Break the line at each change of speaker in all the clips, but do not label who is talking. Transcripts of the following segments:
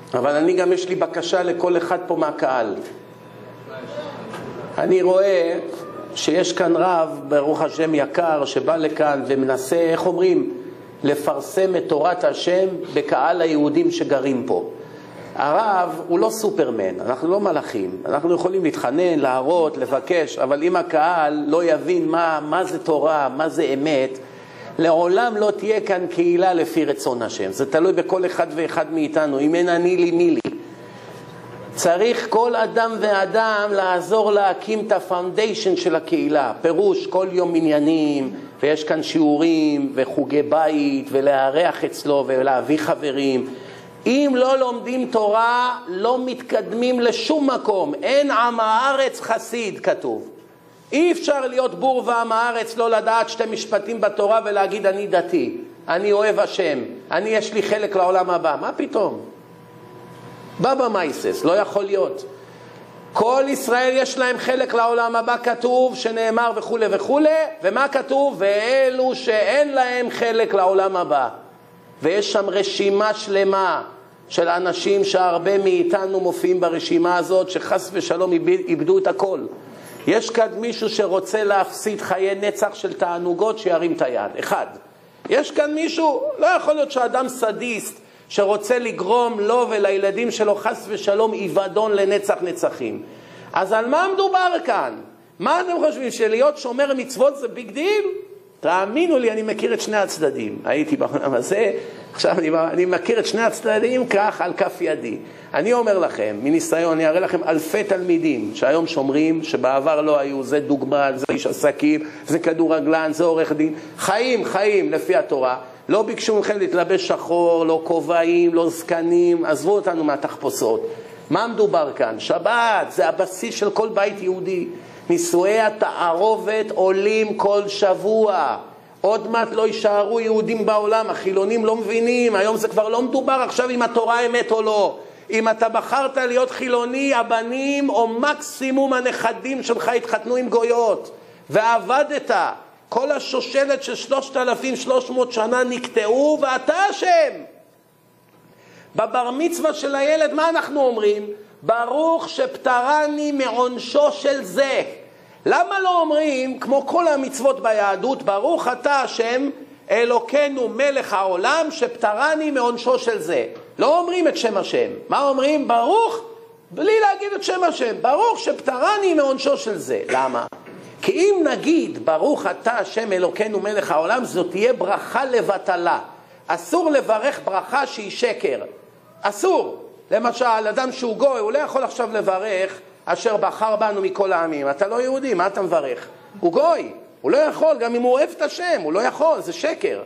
אבל אני גם יש לי בקשה לכל אחד פה מהקהל. אני רואה שיש כאן רב, ברוך השם יקר, שבא לכאן ומנסה, איך אומרים, לפרסם את תורת השם בקהל היהודים שגרים פה. הרב הוא לא סופרמן, אנחנו לא מלאכים, אנחנו יכולים להתחנן, להראות, לבקש, אבל אם הקהל לא יבין מה זה תורה, מה זה אמת, לעולם לא תהיה כאן קהילה לפי רצון השם. זה תלוי בכל אחד ואחד מאיתנו, אם אין אני לי מי לי. צריך כל אדם ואדם לעזור להקים את הפאונדיישן של הקהילה. פירוש כל יום עניינים, ויש כאן שיעורים וחוגי בית, ולארח אצלו ולהביא חברים. אם לא לומדים תורה, לא מתקדמים לשום מקום. אין עם הארץ חסיד, כתוב. אי אפשר להיות בור ועם הארץ, לא לדעת שתי משפטים בתורה ולהגיד אני דתי, אני אוהב השם, אני יש לי חלק לעולם הבא. מה פתאום? בבא מייסס, לא יכול להיות. כל ישראל יש להם חלק לעולם הבא, כתוב, שנאמר וכו' וכו', ומה כתוב? ואלו שאין להם חלק לעולם הבא. ויש שם רשימה שלמה של אנשים שהרבה מאיתנו מופיעים ברשימה הזאת, שחס ושלום איבדו את הכל. יש כאן מישהו שרוצה להפסיד חיי נצח של תענוגות, שירים את היד. אחד. יש כאן מישהו, לא יכול להיות שאדם סדיסט, שרוצה לגרום לו ולילדים שלו חס ושלום איבדון לנצח נצחים. אז על מה מדובר כאן? מה אתם חושבים, שלהיות שומר מצוות זה ביג דיל? תאמינו לי, אני מכיר את שני הצדדים. הייתי בעולם הזה, עכשיו אני מכיר את שני הצדדים כך על כף ידי. אני אומר לכם, מניסיון, אני אראה לכם אלפי תלמידים שהיום שומרים, שבעבר לא היו, זה דוגמן, זה איש עסקים, זה כדורגלן, זה עורך דין. חיים לפי התורה. לא ביקשו מכם להתלבש שחור, לא כובעים, לא זקנים, עזבו אותנו מהתחפושות. מה מדובר כאן? שבת, זה הבסיס של כל בית יהודי. נישואי התערובת עולים כל שבוע. עוד מעט לא יישארו יהודים בעולם, החילונים לא מבינים, היום זה כבר לא מדובר עכשיו אם התורה אמת או לא. אם אתה בחרת להיות חילוני, הבנים או מקסימום הנכדים שלך התחתנו עם גויות, ועבדת, כל השושלת של 3,300 שנה נקטעו, ואתה אשם. בבר מצווה של הילד, מה אנחנו אומרים? ברוך שפטרני מעונשו של זה. למה לא אומרים, כמו כל המצוות ביהדות, ברוך אתה השם אלוקינו מלך העולם שפטרני מעונשו של זה? לא אומרים את שם השם. מה אומרים? ברוך, בלי להגיד את שם השם, ברוך שפטרני מעונשו של זה. למה? כי אם נגיד ברוך אתה השם אלוקינו מלך העולם, זאת תהיה ברכה לבטלה. אסור לברך ברכה שהיא שקר. אסור. למשל, אדם שהוא גוי, הוא לא יכול עכשיו לברך אשר בחר בנו מכל העמים. אתה לא יהודי, מה אתה מברך? הוא גוי, הוא לא יכול, גם אם הוא אוהב את השם, הוא לא יכול, זה שקר.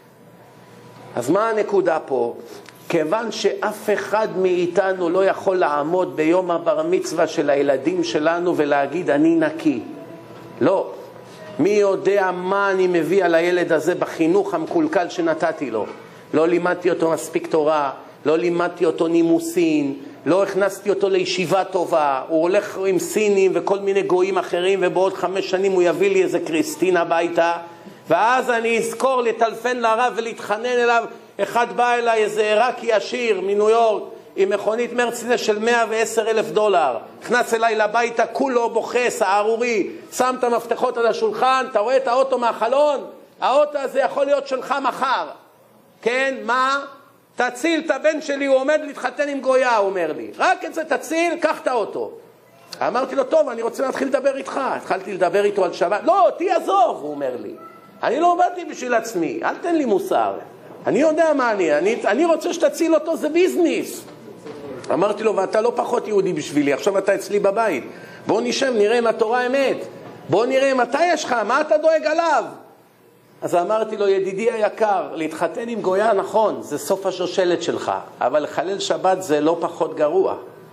אז מה הנקודה פה? כיוון שאף אחד מאיתנו לא יכול לעמוד ביום הבר מצווה של הילדים שלנו ולהגיד אני נקי. לא. מי יודע מה אני מביא על הילד הזה בחינוך המקולקל שנתתי לו. לא לימדתי אותו מספיק תורה, לא לימדתי אותו נימוסין, לא הכנסתי אותו לישיבה טובה, הוא הולך עם סינים וכל מיני גויים אחרים, ובעוד 5 שנים הוא יביא לי איזה קריסטין הביתה, ואז אני אזכור לטלפן לרב ולהתחנן אליו. אחד בא אליי, איזה עיראקי עשיר מניו יורק, עם מכונית מרצדס של $110,000. נכנס אליי לביתה, כולו בוכה, סערורי, שם את המפתחות על השולחן, אתה רואה את האוטו מהחלון? האוטו הזה יכול להיות שלך מחר. כן, מה? תציל את הבן שלי, הוא עומד להתחתן עם גויה, הוא אומר לי. רק את זה תציל, קח את האוטו. אמרתי לו, טוב, אני רוצה להתחיל לדבר איתך. התחלתי לדבר איתו על שבת. לא, אותי עזוב, הוא אומר לי. אני לא באתי בשביל עצמי, אל תן לי מוסר. אני יודע מה אני רוצה שתציל אותו, זה ביזניס. אמרתי לו, ואתה לא פחות יהודי בשבילי, עכשיו אתה אצלי בבית. בוא נשב, נראה אם התורה אמת. בוא נראה מתי יש לך, מה אתה דואג עליו? אז אמרתי לו, ידידי היקר, להתחתן עם גויה נכון, זה סוף השושלת שלך, אבל לחלל שבת זה לא פחות גרוע.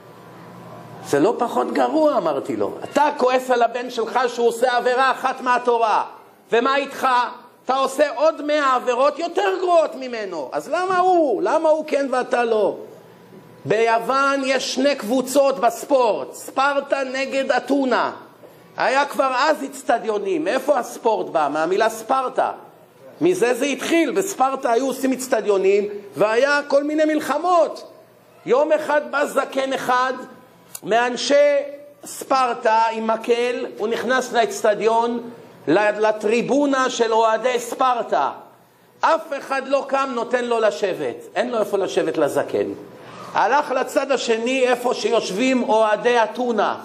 זה לא פחות גרוע, אמרתי לו. אתה כועס על הבן שלך שהוא עושה עבירה אחת מהתורה, ומה איתך? אתה עושה עוד 100 עבירות יותר גרועות ממנו. אז למה הוא? למה הוא כן ואתה לא? ביוון יש 2 קבוצות בספורט, ספרטה נגד אתונה. היה כבר אז אצטדיונים. מאיפה הספורט בא? מהמילה ספרטה. מזה זה התחיל. בספרטה היו עושים אצטדיונים, והיה כל מיני מלחמות. יום אחד בא זקן אחד מאנשי ספרטה עם מקל, הוא נכנס לאצטדיון, לטריבונה של אוהדי ספרטה. אף אחד לא קם נותן לו לשבת, אין לו איפה לשבת לזקן. הלך לצד השני איפה שיושבים אוהדי אתונה.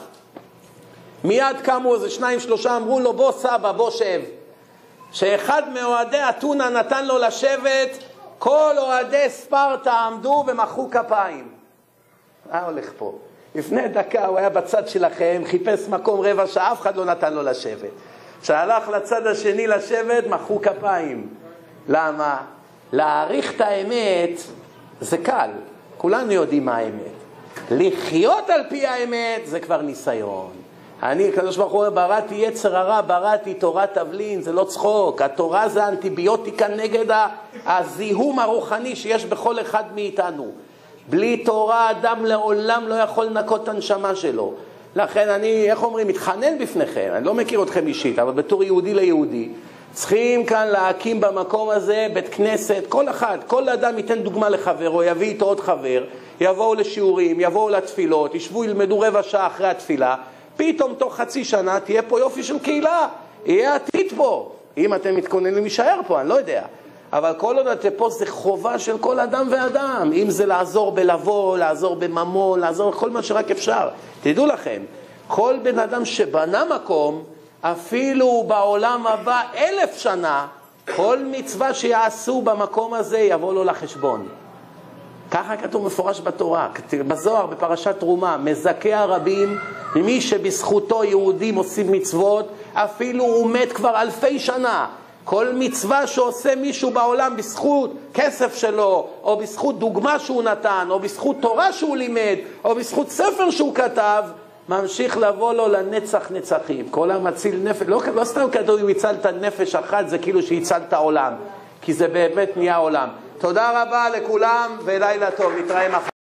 מיד קמו איזה 2-3 אמרו לו בוא סבא בוא שב. שאחד מאוהדי אתונה נתן לו לשבת, כל אוהדי ספרטה עמדו ומחאו כפיים. הולך פה. לפני דקה הוא היה בצד שלכם, חיפש מקום רבע שעה, אף אחד לא נתן לו לשבת. כשהלך לצד השני לשבת, מחאו כפיים. למה? להעריך את האמת זה קל, כולנו יודעים מה האמת. לחיות על פי האמת זה כבר ניסיון. אני, קדוש ברוך הוא, בראתי יצר הרע, בראתי תורת תבלין, זה לא צחוק. התורה זה אנטיביוטיקה נגד הזיהום הרוחני שיש בכל אחד מאיתנו. בלי תורה אדם לעולם לא יכול לנקות את הנשמה שלו. לכן אני, איך אומרים, מתחנן בפניכם, אני לא מכיר אתכם אישית, אבל בתור יהודי ליהודי, צריכים כאן להקים במקום הזה בית כנסת, כל אחד, כל אדם ייתן דוגמה לחברו, יביא איתו עוד חבר, יבואו לשיעורים, יבואו לתפילות, ישבו, ילמדו רבע שעה אחרי התפילה, פתאום תוך חצי שנה תהיה פה יופי של קהילה, יהיה עתיד פה, אם אתם מתכוננים להישאר פה, אני לא יודע. אבל כל עוד אתם פה זה חובה של כל אדם ואדם, אם זה לעזור בלבוא, לעזור בממון, לעזור בכל מה שרק אפשר. תדעו לכם, כל בן אדם שבנה מקום, אפילו בעולם הבא 1000 שנה, כל מצווה שיעשו במקום הזה יבוא לו לחשבון. ככה כתוב מפורש בתורה, בזוהר בפרשת תרומה, מזכה הרבים, מי שבזכותו יהודים עושים מצוות, אפילו הוא מת כבר 1000 שנה. כל מצווה שעושה מישהו בעולם בזכות כסף שלו, או בזכות דוגמה שהוא נתן, או בזכות תורה שהוא לימד, או בזכות ספר שהוא כתב, ממשיך לבוא לו לנצח נצחים. כל המציל נפש, לא סתם כתוב אם הצלת נפש אחת, זה כאילו שהצלת עולם, כי זה באמת נהיה עולם. תודה רבה לכולם ולילה טוב, נתראה מחר.